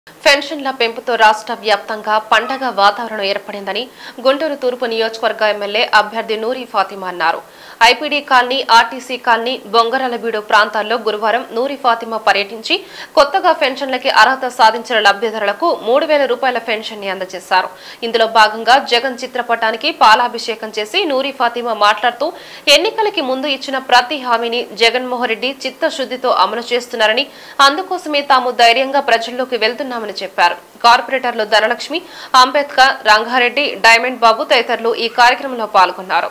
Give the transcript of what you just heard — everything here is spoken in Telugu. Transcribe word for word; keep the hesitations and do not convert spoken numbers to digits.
పెన్షన్ల పెంపుతో రాష్ట్ర వ్యాప్తంగా పండగ వాతావరణం ఏర్పడిందని గుంటూరు తూర్పు నియోజకవర్గ ఎమ్మెల్యే అభ్యర్థి నూరి ఫాతిమా అన్నారు. IPD colony, RTC colony, Bongaralabeedu ప్రాంతాల్లో గురువారం నూరి ఫాతిమా పర్యటించి కొత్తగా పెన్షన్లకి అర్హత సాధించిన లబ్ధిదారులకు మూడు వేల రూపాయల పెన్షన్ ని అందజేశారు. ఇందులో భాగంగా జగన్ చిత్రపటానికి పాలాభిషేకం చేసి నూరి ఫాతిమా మాట్లాడుతూ ఎన్నికలకి ముందు ఇచ్చిన ప్రతి హామీని జగన్మోహన్ రెడ్డి చిత్తశుద్ధితో అమలు చేస్తున్నారని, అందుకోసమే తాము ధైర్యంగా ప్రజల్లోకి వెళ్తున్నామని చెప్పారు. కార్పొరేటర్లు ధనలక్ష్మి, అంబేద్కర్, రంగారెడ్డి, డైమండ్ బాబు తదితరులు ఈ కార్యక్రమంలో పాల్గొన్నారు.